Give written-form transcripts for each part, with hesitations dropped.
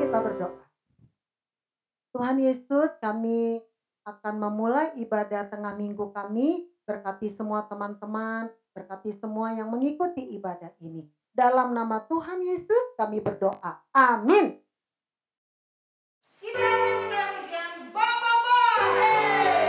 kita berdoa. Tuhan Yesus, kami akan memulai ibadah tengah minggu kami. Berkati semua teman-teman, berkati semua yang mengikuti ibadah ini. Dalam nama Tuhan Yesus kami berdoa. Amin. Kita lanjutkan pujian Baba.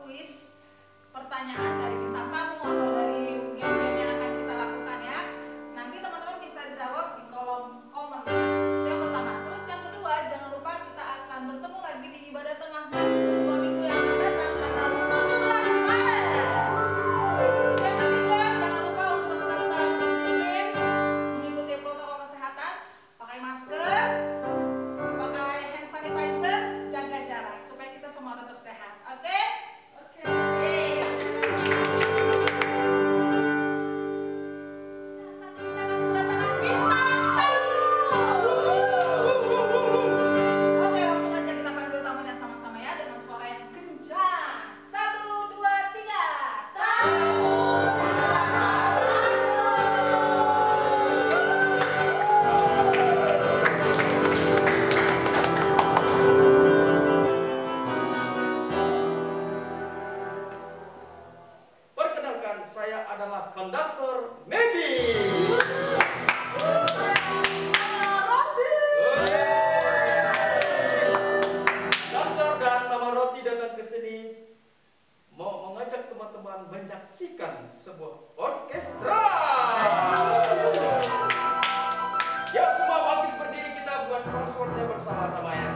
kuis pertanyaan dari bintang tamu atau dari game-game yang akan kita lakukan ya. Nanti teman-teman bisa jawab di kolom komen. Itu yang pertama. Terus yang kedua, jangan lupa kita akan bertemu lagi di ibadah tengah minggu 2 minggu yang akan datang tanggal 17 Maret. Yang ketiga, jangan lupa untuk tetap disiplin, mengikuti protokol kesehatan, pakai masker, pakai hand sanitizer, jaga jarak supaya kita semua tetap sehat. Oke? Oke. Nah, saat ini kita akan kedatangan bintang tamu. Oke, langsung aja kita panggil tamunya sama-sama ya dengan suara yang kencang. 1, 2, 3. Tamu silakan masuk. Perkenalkan, saya adalah konduktor Medi. Konduktor dan Mama Roti datang ke sini mau mengajak teman-teman menyaksikan sebuah orkestra. Ya, semua bangkit berdiri, kita buat passwordnya bersama-sama ya.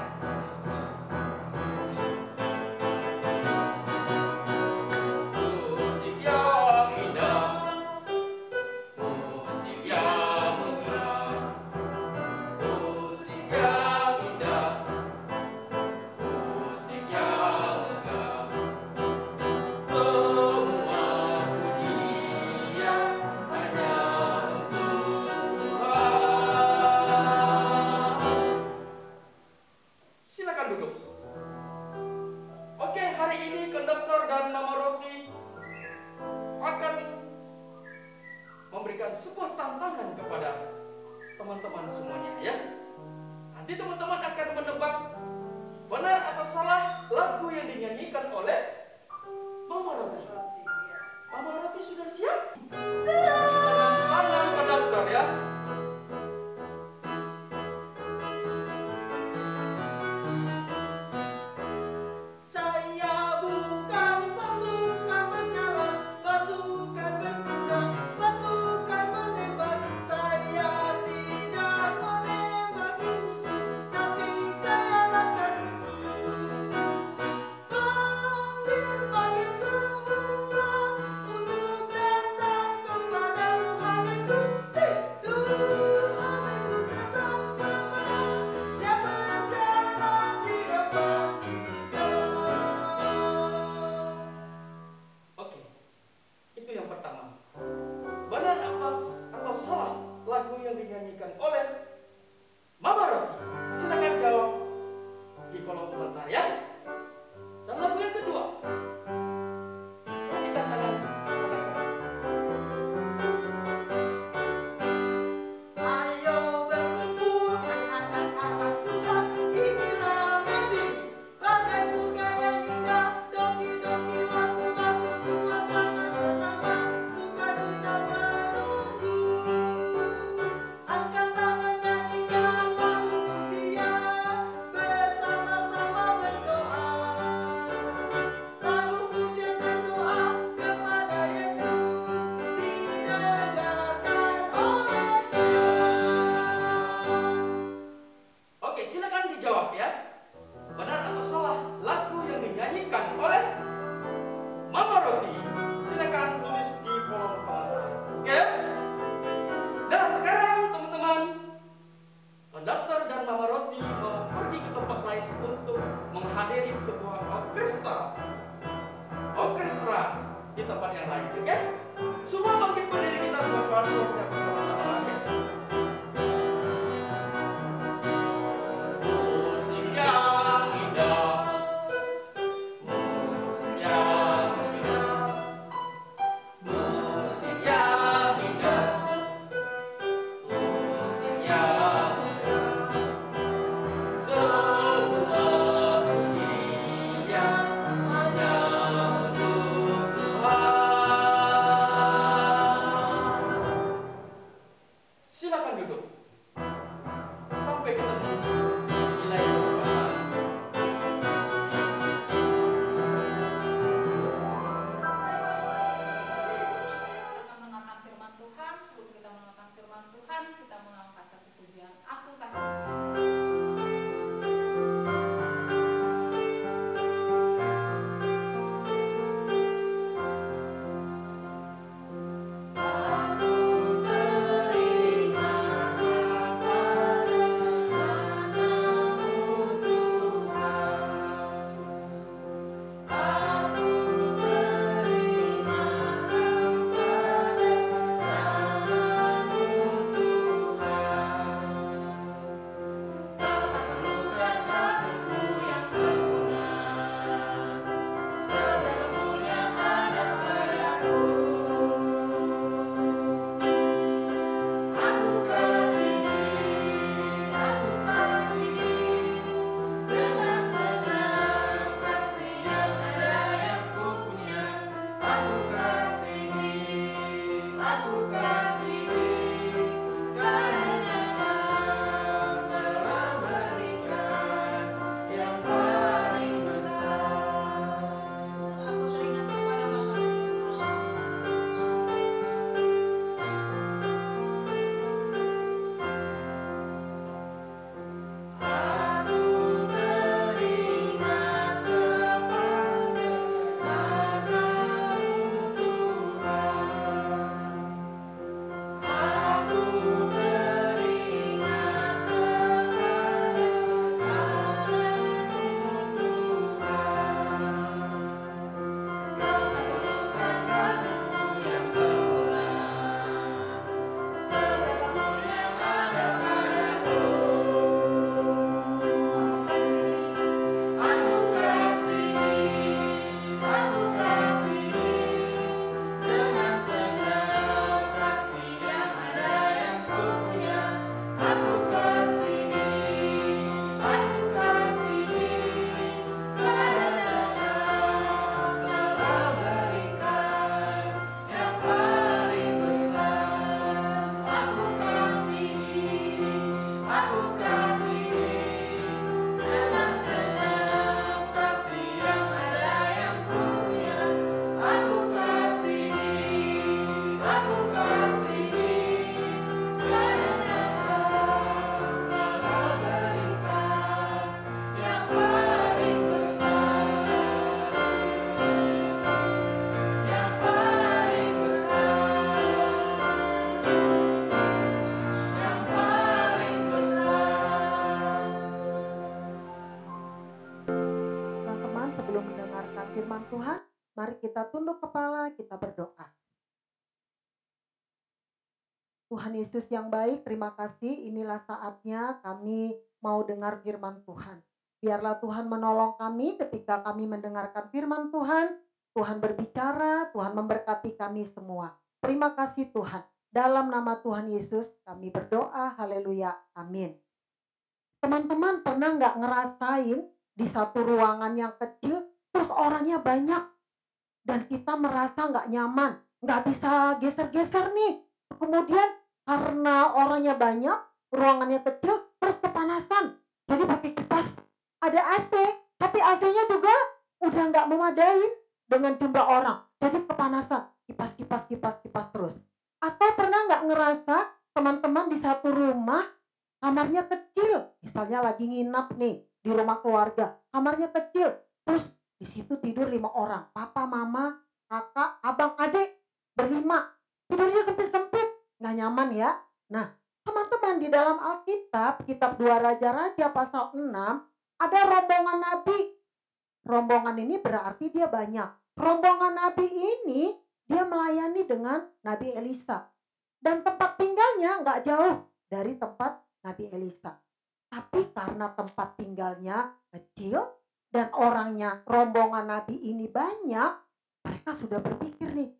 Musik yang indah, musik yang megah, musik yang indah, musik yang megah. Semua pujian hanya untuk Tuhan. Silakan duduk. Oke, hari ini konduktor dan Mama Roti akan memberikan sebuah tantangan kepada teman-teman semuanya ya. Nanti teman-teman akan menebak benar atau salah lagu yang dinyanyikan oleh Mama Roti. Mama Roti sudah siap? Siap. Tangan konduktor ya. Saya bukan pasukan berjalan, pasukan berkuda, pasukan menembak. Saya tidak menembak musuh, tapi saya laskar Kristus. Panggil semua untuk datang kepada Tuhan Yesus. Tuhan Yesus yang sang pemenang, Dia berjalan di depan kita. Oke, itu yang pertama. Benar atau salah lagu yang dinyanyikan oleh Mama Roti? Silakan jawab di kolom komentar ya. Dan lagu yang kedua, perhatikan tangan kanan-kanan. Ayo berkumpul anak-anak Tuhan, inilah Medi, bagai surga yang indah, doki-doki waktu-waktu, suasana senang, sukacita menunggu. Angkat tangan nyanyikan lagu pujian, bersama-sama berdoa. Lagu pujian dan doa kepada Yesus didengarkan oleh Tuhan. Oke, silakan dijawab ya. Benar atau salah lagu yang dinyanyikan oleh Mama Roti? Silakan tulis di kolom komentar. Oke? Nah, sekarang teman-teman, konduktor dan Mama Roti mau pergi ke tempat lain untuk menghadiri sebuah orkestra. Orkestra di tempat yang lain, oke? Semua bangkit berdiri, kita buat passwordnya bersama-sama lagi. Musik yang indah, musik yang indah, musik yang indah, musik yang indah. Semua pujian hanya untuk Tuhan. firman Tuhan, mari kita tunduk kepala, kita berdoa. Tuhan Yesus yang baik, terima kasih. Inilah saatnya kami mau dengar firman Tuhan. Biarlah Tuhan menolong kami ketika kami mendengarkan firman Tuhan. Tuhan berbicara, Tuhan memberkati kami semua. Terima kasih Tuhan. Dalam nama Tuhan Yesus kami berdoa, haleluya, amin. Teman-teman pernah nggak ngerasain di satu ruangan yang kecil, terus orangnya banyak, dan kita merasa nggak nyaman, nggak bisa geser-geser nih. Kemudian karena orangnya banyak, ruangannya kecil, terus kepanasan. Jadi pakai kipas. Ada AC, tapi AC-nya juga udah nggak memadai dengan jumlah orang. Jadi kepanasan, kipas terus. Atau pernah nggak ngerasa teman-teman di satu rumah, kamarnya kecil, misalnya lagi nginap nih di rumah keluarga, kamarnya kecil, terus di situ tidur 5 orang, papa, mama, kakak, abang, adik, berlima, tidurnya sempit-sempit, nggak nyaman ya. Nah, teman-teman, di dalam Alkitab, kitab 2 Raja-Raja pasal 6, ada rombongan nabi. Rombongan ini berarti dia banyak. Rombongan nabi ini dia melayani dengan Nabi Elisa. Dan tempat tinggalnya nggak jauh dari tempat Nabi Elisa. Tapi karena tempat tinggalnya kecil dan orangnya, rombongan nabi ini banyak, mereka sudah berpikir nih,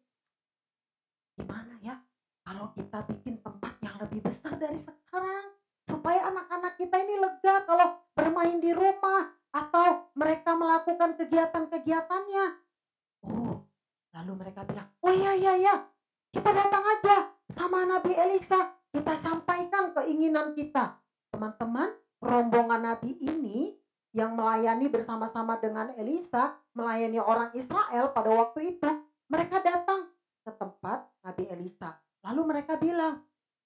gimana ya kalau kita bikin tempat yang lebih besar dari sekarang, supaya anak-anak kita ini lega kalau bermain di rumah atau mereka melakukan kegiatan-kegiatannya. Oh, lalu mereka bilang, oh iya, kita datang aja sama Nabi Elisa, kita sampaikan keinginan kita. Teman-teman, rombongan nabi ini yang melayani bersama-sama dengan Elisa, melayani orang Israel pada waktu itu, mereka datang ke tempat Nabi Elisa. Lalu mereka bilang,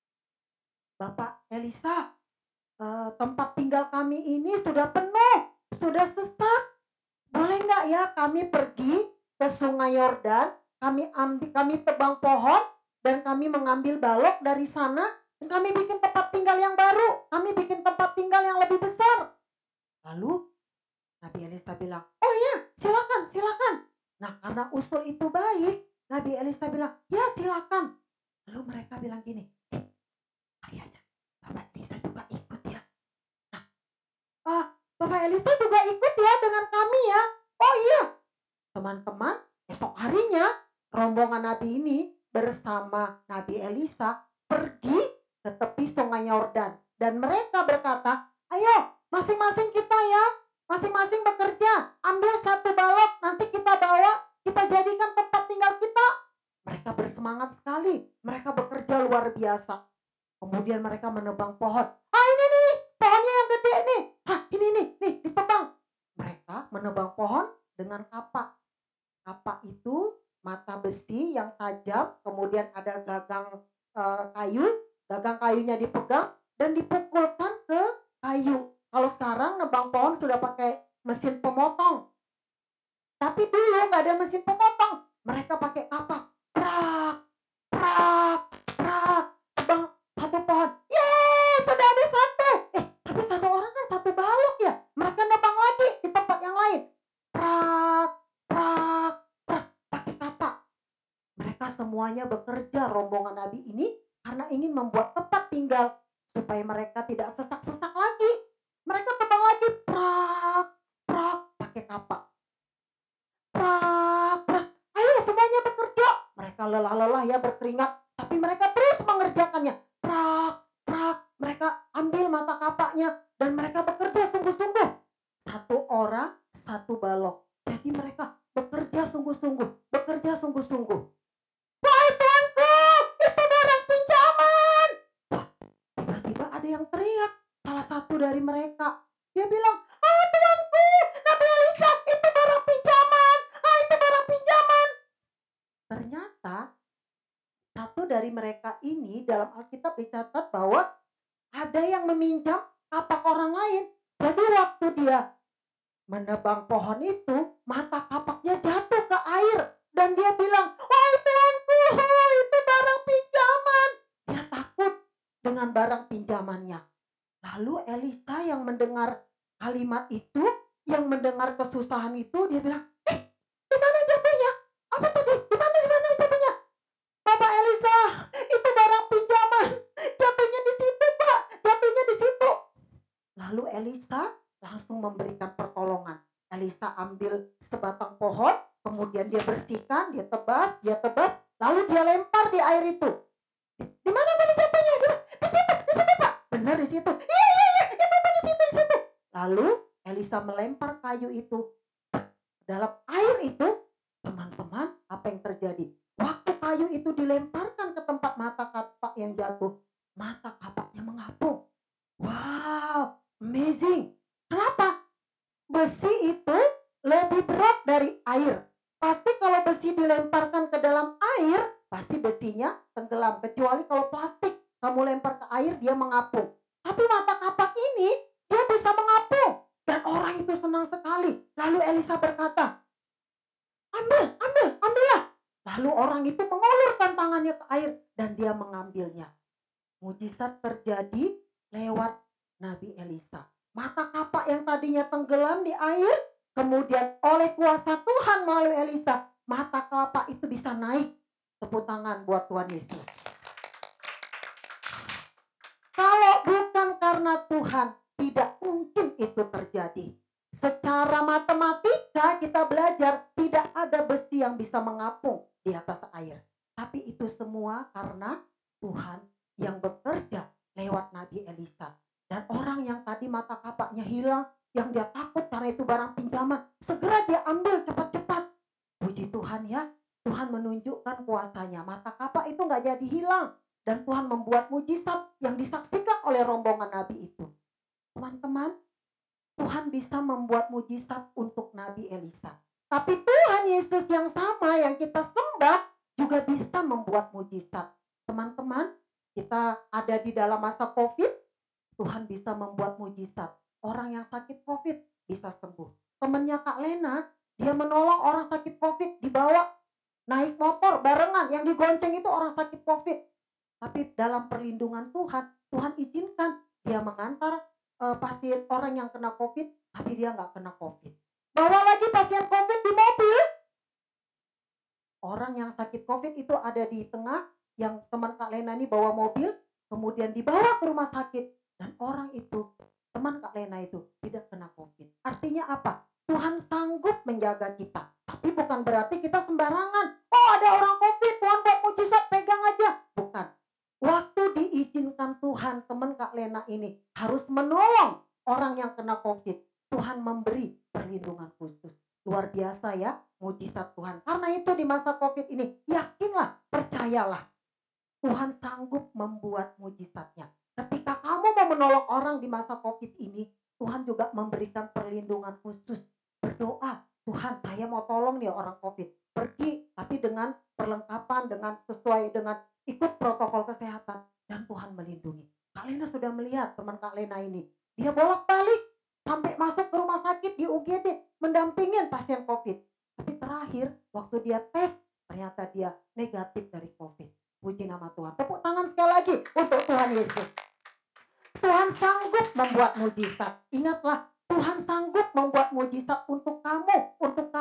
Bapak Elisa, tempat tinggal kami ini sudah penuh, sudah sesak. Boleh nggak ya kami pergi ke Sungai Yordan, kami tebang pohon dan kami mengambil balok dari sana dan kami bikin tempat tinggal yang baru, kami bikin tempat tinggal yang lebih besar. Lalu Nabi Elisa bilang, oh iya, silakan. Nah, karena usul itu baik, Nabi Elisa bilang, ya silakan. Lalu mereka bilang gini, kayaknya Bapak Elisa juga ikut ya. Nah, Bapak Elisa juga ikut ya dengan kami ya. Oh iya. Teman-teman, esok harinya rombongan nabi ini bersama Nabi Elisa pergi ke tepi Sungai Yordan. Dan mereka berkata, ayo masing-masing kita ya, masing-masing bekerja, ambil satu balok, nanti kita bawa, kita jadikan tempat tinggal kita. Mereka bersemangat sekali, mereka bekerja luar biasa. Kemudian mereka menebang pohon. Ini nih, pohonnya yang gede nih. Ini nih, ditebang. Mereka menebang pohon dengan kapak. Kapak itu mata besi yang tajam, kemudian ada gagang kayu, gagang kayunya dipegang dan dipukulkan ke kayu. Kalau sekarang nebang pohon sudah pakai mesin pemotong. Tapi dulu nggak ada mesin pemotong. Mereka pakai kapak. Prak, tebang satu pohon. Yeay, sudah ada satu. Tapi satu orang kan satu balok ya. Mereka nebang lagi di tempat yang lain. Prak, pakai kapak. Mereka semuanya bekerja, rombongan nabi ini, karena ingin membuat tempat tinggal supaya mereka tidak sesak-sesak lagi. Mereka tebang lagi, prak, pakai kapak. Prak. Ayo semuanya bekerja. Mereka lelah-lelah ya, berkeringat, tapi mereka terus mengerjakannya. Prak. Mereka ambil mata kapaknya dan mereka bekerja sungguh-sungguh. Satu orang, satu balok. Jadi mereka bekerja sungguh-sungguh. Wahai tuanku, itu barang pinjaman. Wah, tiba-tiba ada yang teriak. Salah satu dari mereka. Dia bilang, tuanku, Nabi Elisa, itu barang pinjaman. Itu barang pinjaman. Ternyata satu dari mereka ini dalam Alkitab dicatat bahwa ada yang meminjam kapak orang lain. Jadi waktu dia menebang pohon itu, mata kapaknya jatuh ke air dan dia bilang, wahai tuanku, itu barang pinjaman. Dia takut dengan barang pinjamannya. Lalu Elisa yang mendengar kalimat itu, yang mendengar kesusahan itu, dia bilang, Apa tadi? Di mana jatuhnya? Bapak Elisa, itu barang pinjaman. Jatuhnya di situ, Pak. Jatuhnya di situ. Lalu Elisa langsung memberikan pertolongan. Elisa ambil sebatang pohon, kemudian dia bersihkan, dia tebas, lalu dia lempar di air itu. Di mana tadi jatuhnya? Di situ, Pak. Benar di situ. Iya, itu Pak, di situ. Lalu Elisa melempar kayu itu dalam air itu. Teman-teman, apa yang terjadi? Waktu kayu itu dilemparkan ke tempat mata kapak yang jatuh, mata kapaknya mengapung. Wow, amazing. Kenapa? Besi itu lebih berat dari air. Pasti kalau besi dilemparkan ke dalam air, pasti besinya tenggelam. Kecuali kalau plastik kamu lempar ke air, dia mengapung. Tapi mata kapak ini, dia bisa mengapung. Dan orang itu senang sekali. Lalu Elisa berkata, ambillah. Lalu orang itu mengulurkan tangannya ke air dan dia mengambilnya. Mujizat terjadi lewat Nabi Elisa. Mata kapak yang tadinya tenggelam di air, kemudian oleh kuasa Tuhan melalui Elisa, mata kapak itu bisa naik. Tepuk tangan buat Tuhan Yesus. Kalau bukan karena Tuhan, tidak mungkin itu terjadi. Secara matematika kita belajar tidak ada besi yang bisa mengapung di atas air. Tapi itu semua karena Tuhan yang bekerja lewat Nabi Elisa. Dan orang yang tadi mata kapaknya hilang, yang dia takut karena itu barang pinjaman, segera dia ambil cepat-cepat. Puji Tuhan ya, Tuhan menunjukkan kuasanya. Mata kapak itu gak jadi hilang. Dan Tuhan membuat mujizat yang disaksikan oleh rombongan Nabi itu. Teman-teman, Tuhan bisa membuat mujizat untuk Nabi Elisa. Tapi Tuhan Yesus yang sama yang kita sembah juga bisa membuat mujizat. Teman-teman, kita ada di dalam masa COVID, Tuhan bisa membuat mujizat. Orang yang sakit COVID bisa sembuh. Temennya Kak Lena, dia menolong orang sakit COVID, dibawa naik motor barengan, yang digonceng itu orang sakit COVID. Tapi dalam perlindungan Tuhan, Tuhan izinkan dia mengantar pasien orang yang kena COVID, tapi dia nggak kena COVID. Bawa lagi pasien COVID di mobil. Orang yang sakit COVID itu ada di tengah, yang teman Kak Lena ini bawa mobil, kemudian dibawa ke rumah sakit. Dan orang itu, teman Kak Lena itu, tidak kena COVID. Artinya apa? Tuhan sanggup menjaga kita. Tapi bukan berarti kita sembarangan. Oh, ada orang COVID, Tuhan buat mujizat, pegang aja. Bukan. Waktu diizinkan Tuhan, teman Kak Lena ini harus menolong orang yang kena COVID. Tuhan memberi perlindungan khusus. Luar biasa ya, mujizat Tuhan. Karena itu di masa COVID ini, yakinlah, percayalah. Tuhan sanggup membuat mujizatnya. Ketika kamu mau menolong orang di masa COVID ini, Tuhan juga memberikan perlindungan khusus. Berdoa, Tuhan saya mau tolong nih orang COVID. Pergi, tapi dengan perlengkapan, dengan sesuai dengan ikut protokol kesehatan. Dan Tuhan melindungi. Kak Lena sudah melihat teman Kak Lena ini. Dia bolak-balik sampai masuk ke rumah sakit di UGD, mendampingin pasien COVID. Tapi terakhir, waktu dia tes, ternyata dia negatif dari COVID. Puji nama Tuhan. Tepuk tangan sekali lagi untuk Tuhan Yesus. Tuhan sanggup membuat mujizat. Ingatlah, Tuhan sanggup membuat mujizat untuk kamu,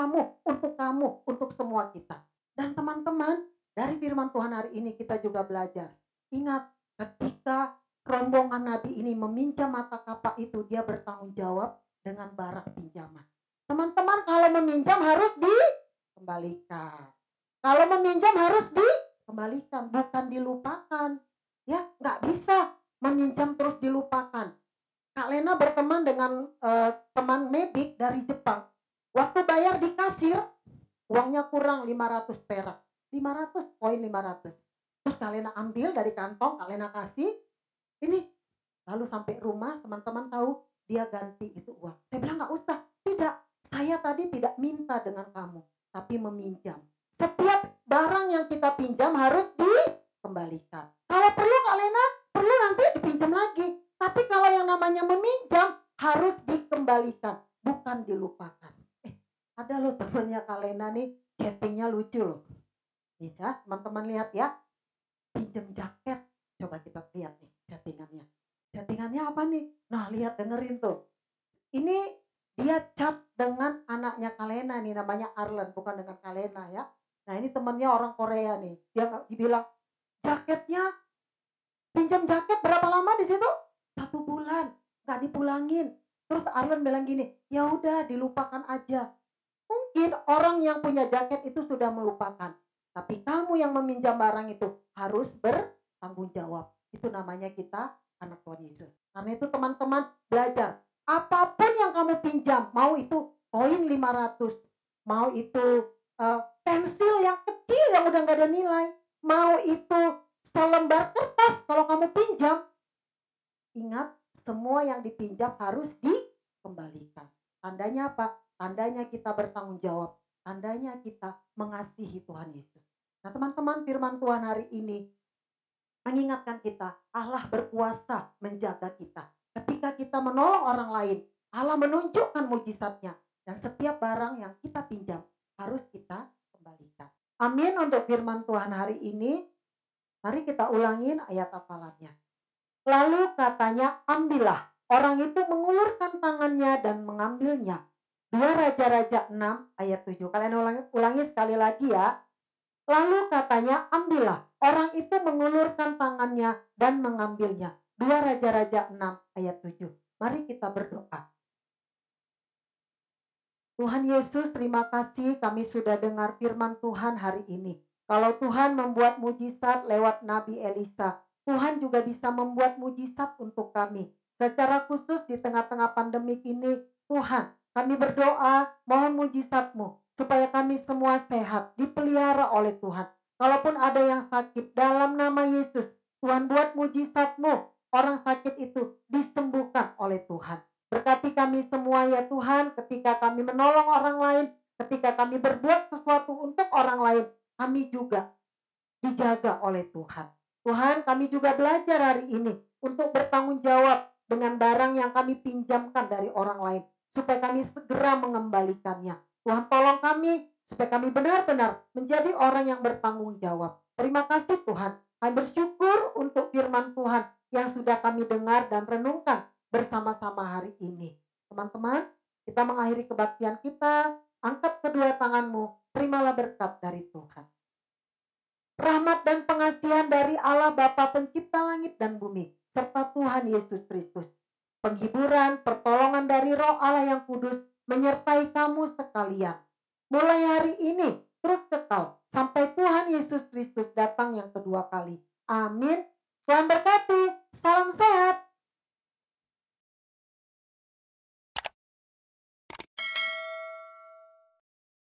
untuk semua kita. Dan teman-teman, dari firman Tuhan hari ini kita juga belajar. Ingat, ketika rombongan Nabi ini meminjam mata kapak itu, dia bertanggung jawab dengan barang pinjaman. Teman-teman, kalau meminjam harus dikembalikan. Kalau meminjam harus dikembalikan, bukan dilupakan. Ya, nggak bisa meminjam terus dilupakan. Kak Lena berteman dengan teman Mebik dari Jepang. Waktu bayar di kasir, uangnya kurang 500 perak. 500, poin 500. Terus Kak Lena ambil dari kantong, Kak Lena kasih. Ini, lalu sampai rumah, teman-teman tahu, dia ganti itu uang. Saya bilang nggak usah. Tidak, saya tadi tidak minta dengan kamu, tapi meminjam. Setiap barang yang kita pinjam harus dikembalikan. Kalau perlu Kak Lena, perlu nanti dipinjam lagi. Tapi kalau yang namanya meminjam harus dikembalikan, bukan dilupakan. Ada loh temannya Kak Lena nih, chattingnya lucu loh. Nih ya, teman-teman lihat ya. Pinjam jaket. Coba kita lihat nih chattingannya. Chattingannya apa nih? Nah, lihat, dengerin tuh. Ini dia chat dengan anaknya Kak Lena nih, namanya Arlen, bukan dengan Kak Lena ya. Nah ini temennya orang Korea nih, dibilang, "Jaketnya, pinjam jaket berapa lama di situ?" 1 bulan, nggak dipulangin. Terus Arlen bilang gini, "Ya udah dilupakan aja." Mungkin orang yang punya jaket itu sudah melupakan, tapi kamu yang meminjam barang itu harus bertanggung jawab. Itu namanya kita anak Tuhan Yesus. Karena itu teman-teman belajar, apapun yang kamu pinjam, mau itu koin 500, mau itu pensil yang kecil yang udah nggak ada nilai, mau itu selembar kertas kalau kamu pinjam, ingat semua yang dipinjam harus dikembalikan. Tandanya apa? Tandanya kita bertanggung jawab. Tandanya kita mengasihi Tuhan Yesus. Nah teman-teman, firman Tuhan hari ini mengingatkan kita, Allah berkuasa menjaga kita. Ketika kita menolong orang lain, Allah menunjukkan mujizatnya. Dan setiap barang yang kita pinjam harus kita kembalikan. Amin untuk firman Tuhan hari ini. Mari kita ulangin ayat hafalannya. Lalu katanya, ambillah. Orang itu mengulurkan tangannya dan mengambilnya. 2 Raja-Raja 6 ayat 7. Kalian ulangi sekali lagi ya. Lalu katanya, ambillah. Orang itu mengulurkan tangannya dan mengambilnya. 2 Raja-Raja 6 ayat 7. Mari kita berdoa. Tuhan Yesus, terima kasih kami sudah dengar firman Tuhan hari ini. Kalau Tuhan membuat mujizat lewat Nabi Elisa, Tuhan juga bisa membuat mujizat untuk kami. Secara khusus di tengah-tengah pandemik ini, Tuhan, kami berdoa mohon mujizat-Mu supaya kami semua sehat, dipelihara oleh Tuhan. Kalaupun ada yang sakit, dalam nama Yesus, Tuhan buat mujizat-Mu, orang sakit itu disembuhkan oleh Tuhan. Berkati kami semua ya Tuhan, ketika kami menolong orang lain, ketika kami berbuat sesuatu untuk orang lain, kami juga dijaga oleh Tuhan. Tuhan, kami juga belajar hari ini untuk bertanggung jawab dengan barang yang kami pinjamkan dari orang lain, supaya kami segera mengembalikannya. Tuhan tolong kami, supaya kami benar-benar menjadi orang yang bertanggung jawab. Terima kasih Tuhan. Kami bersyukur untuk firman Tuhan yang sudah kami dengar dan renungkan bersama-sama hari ini. Teman-teman, kita mengakhiri kebaktian kita. Angkat kedua tanganmu, terimalah berkat dari Tuhan. Rahmat dan pengasihan dari Allah Bapa Pencipta langit dan bumi, serta Tuhan Yesus Kristus, penghiburan, pertolongan dari Roh Allah yang kudus menyertai kamu sekalian. Mulai hari ini, terus kekal, sampai Tuhan Yesus Kristus datang yang kedua kali. Amin. Tuhan berkati.